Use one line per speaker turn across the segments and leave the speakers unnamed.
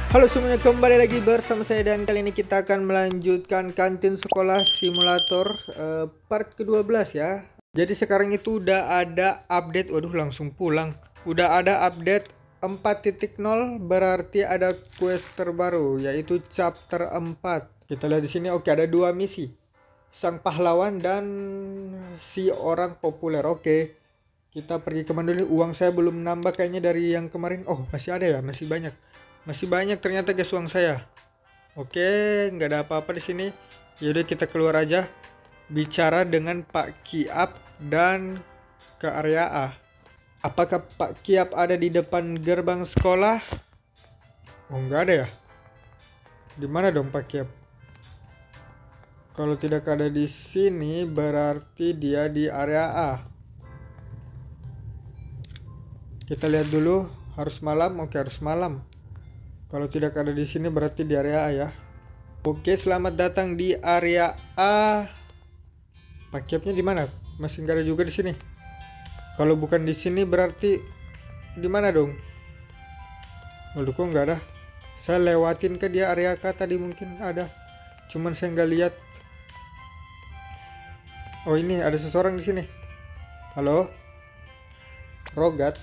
Halo semuanya, kembali lagi bersama saya dan kali ini kita akan melanjutkan kantin sekolah simulator part ke-12 ya. Jadi sekarang itu udah ada update, waduh langsung pulang. Udah ada update 4.0, berarti ada quest terbaru yaitu chapter 4. Kita lihat di sini, oke, ada dua misi. Sang pahlawan dan si orang populer. Oke. Kita pergi kemana dulu? Uang saya belum nambah kayaknya dari yang kemarin. Oh, masih ada ya, masih banyak. Masih banyak ternyata guys uang saya. Oke, nggak ada apa-apa di sini. Yaudah kita keluar aja. Bicara dengan Pak Kiap dan ke area A. Apakah Pak Kiap ada di depan gerbang sekolah? Oh, nggak ada ya. Di mana dong Pak Kiap? Kalau tidak ada di sini berarti dia di area A. Kita lihat dulu, harus malam. Oke, harus malam. Kalau tidak ada di sini berarti di area A ya. Oke, selamat datang di area A. Paketnya di mana? Masih nggak ada juga di sini. Kalau bukan di sini berarti di mana dong? Waduh, kok nggak ada? Saya lewatin ke dia area K tadi, mungkin ada. Cuman saya nggak lihat. Oh, ini ada seseorang di sini. Halo? Rogat.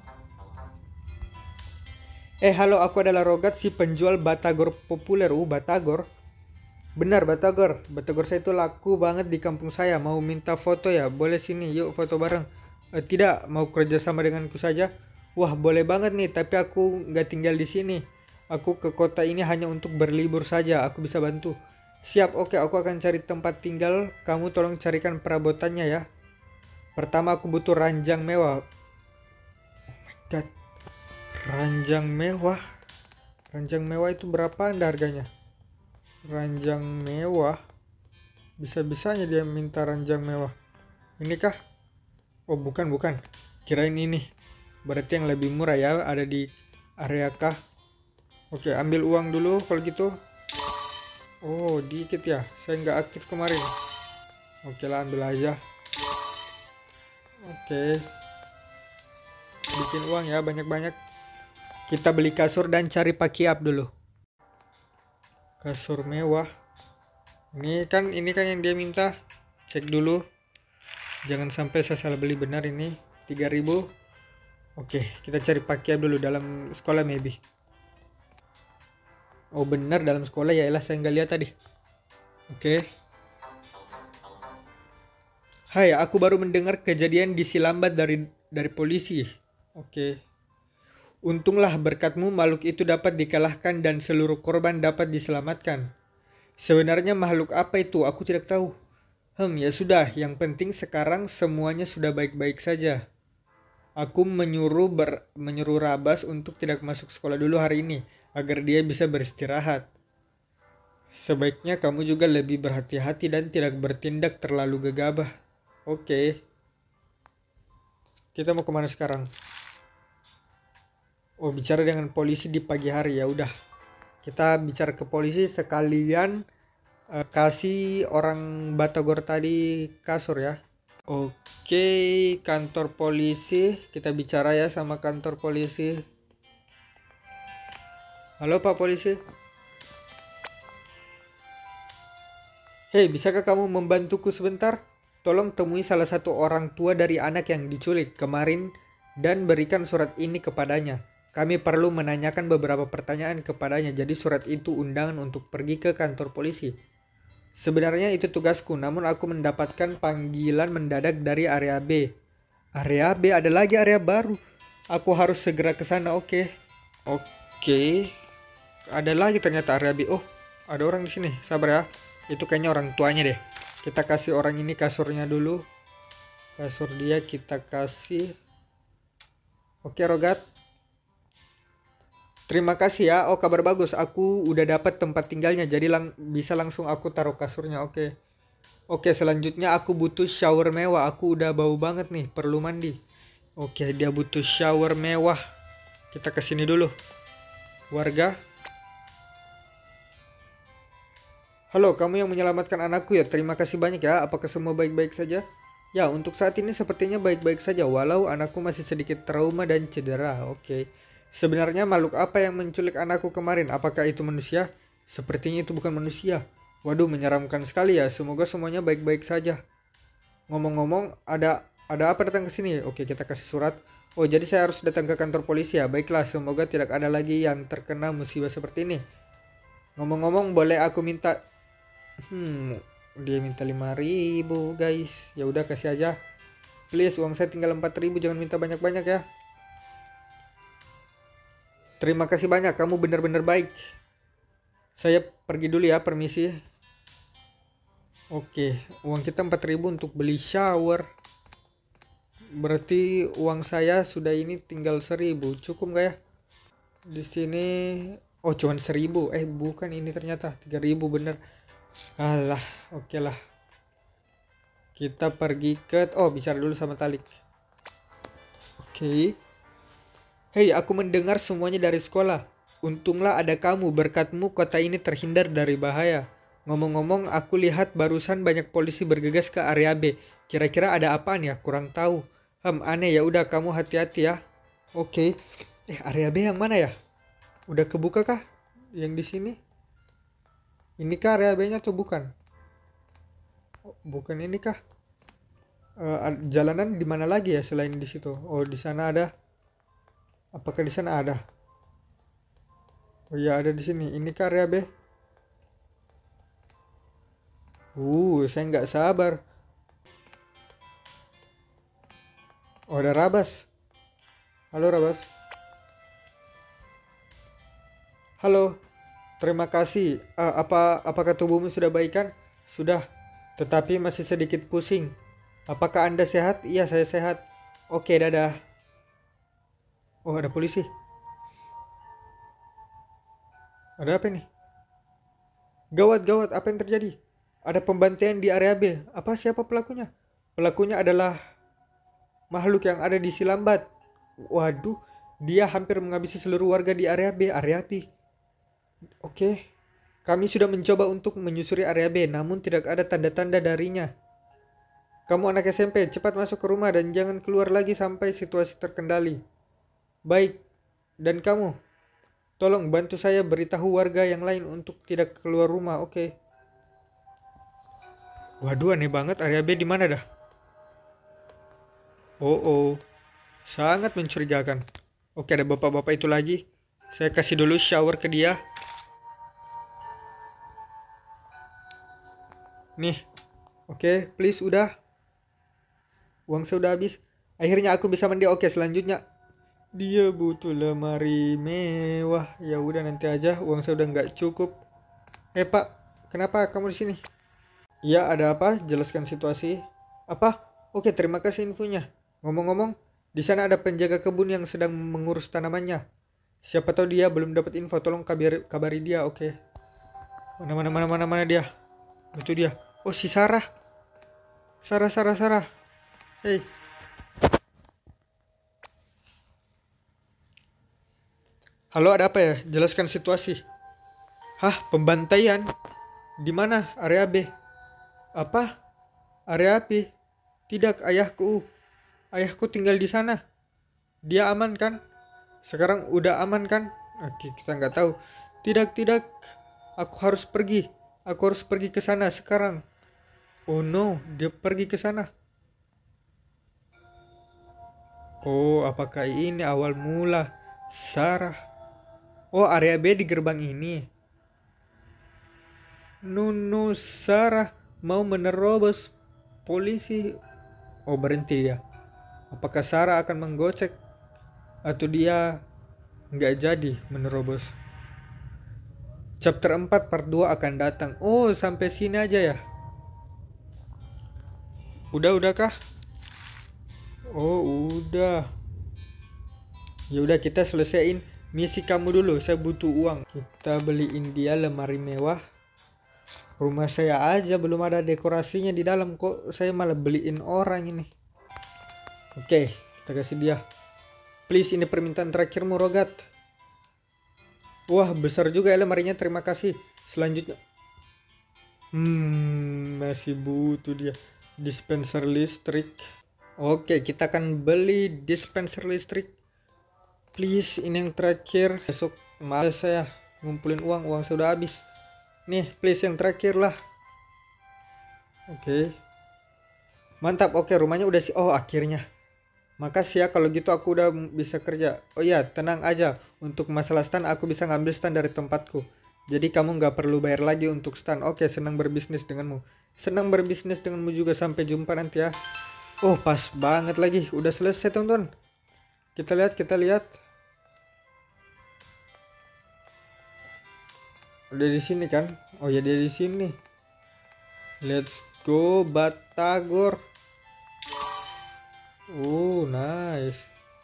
Halo, aku adalah Rogat, si penjual batagor populer. Batagor. Benar, batagor. Batagor saya itu laku banget di kampung saya. Mau minta foto ya? Boleh sini, yuk foto bareng. Tidak, mau kerja sama denganku saja? Wah, boleh banget nih, tapi aku nggak tinggal di sini. Aku ke kota ini hanya untuk berlibur saja. Aku bisa bantu. Siap, oke, aku akan cari tempat tinggal. Kamu tolong carikan perabotannya ya. Pertama aku butuh ranjang mewah. Oh my god. Ranjang mewah. Ranjang mewah itu berapa Anda harganya? Ranjang mewah. Bisa-bisanya dia minta ranjang mewah. Ini kah? Oh, bukan. Kirain ini. Berarti yang lebih murah ya, ada di area kah? Oke, ambil uang dulu kalau gitu. Oh, dikit ya. Saya nggak aktif kemarin. Oke lah, ambil aja. Oke. Bikin uang ya, banyak-banyak. Kita beli kasur dan cari pakiap dulu. Kasur mewah. Ini kan yang dia minta. Cek dulu. Jangan sampai saya salah beli, benar ini 3000. Oke, kita cari pakiap dulu dalam sekolah maybe. Oh benar, dalam sekolah ya, elah saya nggak lihat tadi. Oke. Hai, aku baru mendengar kejadian disilambat dari polisi. Oke. Untunglah berkatmu makhluk itu dapat dikalahkan dan seluruh korban dapat diselamatkan. Sebenarnya makhluk apa itu? Aku tidak tahu. Ya sudah, yang penting sekarang semuanya sudah baik-baik saja. Aku menyuruh Rabas untuk tidak masuk sekolah dulu hari ini, agar dia bisa beristirahat. Sebaiknya kamu juga lebih berhati-hati dan tidak bertindak terlalu gegabah. Oke. Kita mau kemana sekarang? Oh, bicara dengan polisi di pagi hari, ya udah. Kita bicara ke polisi sekalian kasih orang Batagor tadi kasur ya. Oke, kantor polisi. Kita bicara ya sama kantor polisi. Halo Pak Polisi. Hei, bisakah kamu membantuku sebentar? Tolong temui salah satu orang tua dari anak yang diculik kemarin dan berikan surat ini kepadanya. Kami perlu menanyakan beberapa pertanyaan kepadanya, jadi surat itu undangan untuk pergi ke kantor polisi. Sebenarnya itu tugasku, namun aku mendapatkan panggilan mendadak dari area B. Area B, ada lagi area baru. Aku harus segera ke sana, oke. Oke. Ada lagi ternyata area B. Oh, ada orang di sini. Sabar ya. Itu kayaknya orang tuanya deh. Kita kasih orang ini kasurnya dulu. Kasur dia kita kasih. Oke, Rogat. Terima kasih ya. Oh, kabar bagus. Aku udah dapat tempat tinggalnya. Jadi bisa langsung aku taruh kasurnya. Oke. Oke, selanjutnya aku butuh shower mewah. Aku udah bau banget nih. Perlu mandi. Oke, dia butuh shower mewah. Kita kesini dulu. Warga. Halo, kamu yang menyelamatkan anakku ya. Terima kasih banyak ya. Apakah semua baik-baik saja? Ya, untuk saat ini sepertinya baik-baik saja. Walau anakku masih sedikit trauma dan cedera. Oke. Sebenarnya makhluk apa yang menculik anakku kemarin? Apakah itu manusia? Sepertinya itu bukan manusia. Waduh, menyeramkan sekali ya. Semoga semuanya baik-baik saja. Ngomong-ngomong, ada apa datang ke sini? Oke, kita kasih surat. Oh, jadi saya harus datang ke kantor polisi ya. Baiklah, semoga tidak ada lagi yang terkena musibah seperti ini. Ngomong-ngomong, boleh aku minta dia minta 5.000 guys. Ya udah kasih aja. Please, uang saya tinggal 4.000, jangan minta banyak-banyak ya. Terima kasih banyak, kamu benar-benar baik. Saya pergi dulu ya, permisi. Oke, uang kita 4.000 untuk beli shower. Berarti uang saya sudah ini tinggal 1.000. Cukup nggak ya? Di sini oh cuman 1.000. Bukan ini ternyata 3.000 bener. Alah, oke lah. Kita pergi ke bicara dulu sama Talik. Oke. Hei, aku mendengar semuanya dari sekolah. Untunglah ada kamu, berkatmu kota ini terhindar dari bahaya. Ngomong-ngomong, aku lihat barusan banyak polisi bergegas ke area B. Kira-kira ada apaan ya? Kurang tahu. Aneh ya. Udah, kamu hati-hati ya. Oke. Area B yang mana ya? Udah kebuka kah? Yang di sini? Ini kah area B-nya atau bukan? Bukan ini kah? Jalanan di mana lagi ya selain di situ? Oh, di sana ada. Apakah di sana ada? Oh iya, ada di sini. Ini kah area B? Saya nggak sabar. Oh, ada Rabas. Halo Rabas. Halo. Terima kasih. Apakah tubuhmu sudah baikan? Sudah. Tetapi masih sedikit pusing. Apakah Anda sehat? Iya, saya sehat. Oke, dadah. Oh, ada polisi. Ada apa nih? Gawat, apa yang terjadi? Ada pembantaian di area B. Siapa pelakunya? Pelakunya adalah makhluk yang ada di Silambat. Waduh, dia hampir menghabisi seluruh warga di area B. Area B. Oke. Kami sudah mencoba untuk menyusuri area B, namun tidak ada tanda-tanda darinya. Kamu anak SMP, cepat masuk ke rumah dan jangan keluar lagi sampai situasi terkendali. Baik. Dan kamu, tolong bantu saya beritahu warga yang lain untuk tidak keluar rumah, oke? Waduh, aneh banget, area B di mana dah? Oh, sangat mencurigakan. Oke, ada bapak-bapak itu lagi. Saya kasih dulu shower ke dia. Nih, oke, please udah. Uang saya udah habis. Akhirnya aku bisa mandi. Oke, selanjutnya. Dia butuh lemari mewah. Ya udah nanti aja. Uang saya udah nggak cukup. Pak, kenapa kamu di sini? Ya, ada apa? Jelaskan situasi. Apa? Oke, terima kasih infonya. Ngomong-ngomong, di sana ada penjaga kebun yang sedang mengurus tanamannya. Siapa tahu dia belum dapat info. Tolong kabari dia, oke? Mana dia? Itu dia. Oh, si Sarah. Sarah. Hei. Halo, ada apa ya? Jelaskan situasi. Hah, pembantaian? Di mana? Area B. Apa? Area B? Tidak, ayahku. Ayahku tinggal di sana. Dia aman kan? Sekarang udah aman kan? Oke, kita nggak tahu. Tidak. Aku harus pergi. Aku harus pergi ke sana sekarang. Oh no, dia pergi ke sana. Oh, apakah ini awal mula Sarah? Oh, area B di gerbang ini. No, Sarah mau menerobos polisi. Oh, berhenti dia. Apakah Sarah akan menggocek atau dia nggak jadi menerobos? Chapter 4 part 2 akan datang. Oh, sampai sini aja ya. Udah kah? Oh, udah. Ya udah, kita selesaiin misi kamu dulu. Saya butuh uang. Kita beliin dia lemari mewah. Rumah saya aja belum ada dekorasinya di dalam, kok saya malah beliin orang ini. Oke, kita kasih dia. Please, ini permintaan terakhirmu, Rogat. Wah, besar juga ya lemarinya, terima kasih. Selanjutnya. Masih butuh dia. Dispenser listrik. Oke, kita akan beli dispenser listrik. Please, ini yang terakhir. Besok males saya ngumpulin uang sudah habis. Nih, please yang terakhir lah. Oke. Mantap, oke rumahnya udah sih. Oh, akhirnya. Makasih ya kalau gitu aku udah bisa kerja. Oh iya, tenang aja. Untuk masalah stand aku bisa ngambil stand dari tempatku. Jadi kamu nggak perlu bayar lagi untuk stand. Oke, senang berbisnis denganmu. Senang berbisnis denganmu juga. Sampai jumpa nanti ya. Oh, pas banget lagi. Udah selesai, teman-teman. Kita lihat, kita lihat. Udah di sini kan? Oh ya, dia di sini. Let's go, Batagor. Oh, nice.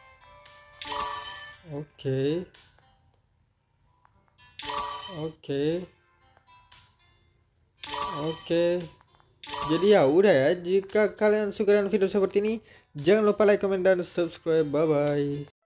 Oke. Oke. Oke. Jadi ya udah ya. Jika kalian suka dengan video seperti ini, jangan lupa like, comment, dan subscribe. Bye bye.